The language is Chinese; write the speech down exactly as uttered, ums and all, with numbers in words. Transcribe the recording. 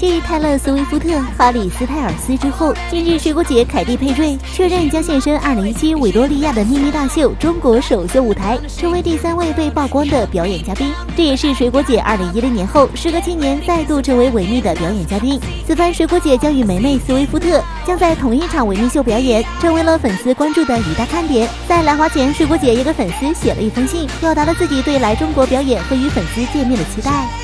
继泰勒·斯威夫特、哈里斯泰尔斯之后，近日水果姐凯蒂·佩瑞确认将现身二零一七维多利亚的秘密大秀中国首秀舞台，成为第三位被曝光的表演嘉宾。这也是水果姐二零一零年后时隔七年再度成为维密的表演嘉宾。此番水果姐将与梅梅·斯威夫特将在同一场维密秀表演，成为了粉丝关注的一大看点。在来华前，水果姐也给粉丝写了一封信，表达了自己对来中国表演和与粉丝见面的期待。